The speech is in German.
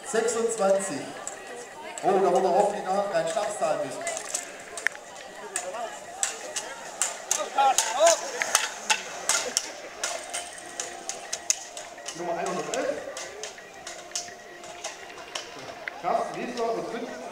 26. Oh, da wurde hoffentlich noch ein Schnaps zahlen müssen. Nummer 111. Carsten Wiesler aus München.